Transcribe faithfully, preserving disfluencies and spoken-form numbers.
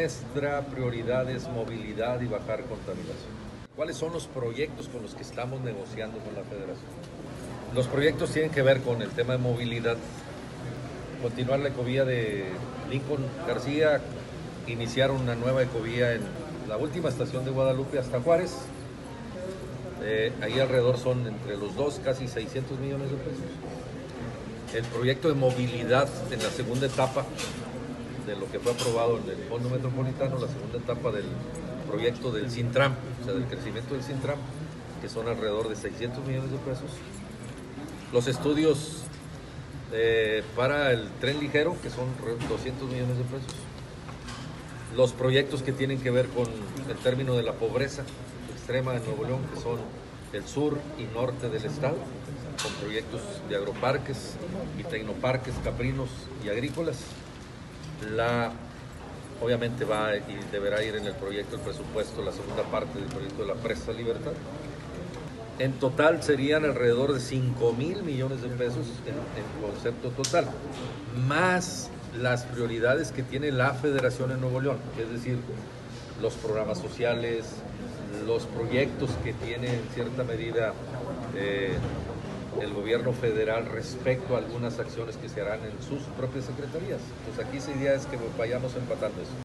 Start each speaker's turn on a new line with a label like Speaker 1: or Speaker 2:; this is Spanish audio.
Speaker 1: nuestra prioridad es movilidad y bajar contaminación. ¿Cuáles son los proyectos con los que estamos negociando con la Federación? Los proyectos tienen que ver con el tema de movilidad, continuar la ecovía de Lincoln García, iniciar una nueva ecovía en la última estación de Guadalupe hasta Juárez. Eh, ahí alrededor son entre los dos casi seiscientos millones de pesos. El proyecto de movilidad en la segunda etapa de lo que fue aprobado en el Fondo Metropolitano, la segunda etapa del proyecto del Sintram, o sea, del crecimiento del Sintram, que son alrededor de seiscientos millones de pesos. Los estudios eh, para el tren ligero, que son doscientos millones de pesos. Los proyectos que tienen que ver con el término de la pobreza extrema en Nuevo León, que son el sur y norte del estado, con proyectos de agroparques y tecnoparques caprinos y agrícolas. La, obviamente va y deberá ir en el proyecto, el presupuesto, la segunda parte del proyecto de la Presa Libertad. En total serían alrededor de cinco mil millones de pesos en, en concepto total, más las prioridades que tiene la Federación en Nuevo León, es decir, los programas sociales, los proyectos que tiene en cierta medida eh, el gobierno federal respecto a algunas acciones que se harán en sus propias secretarías. Entonces aquí la idea es que vayamos empatando eso.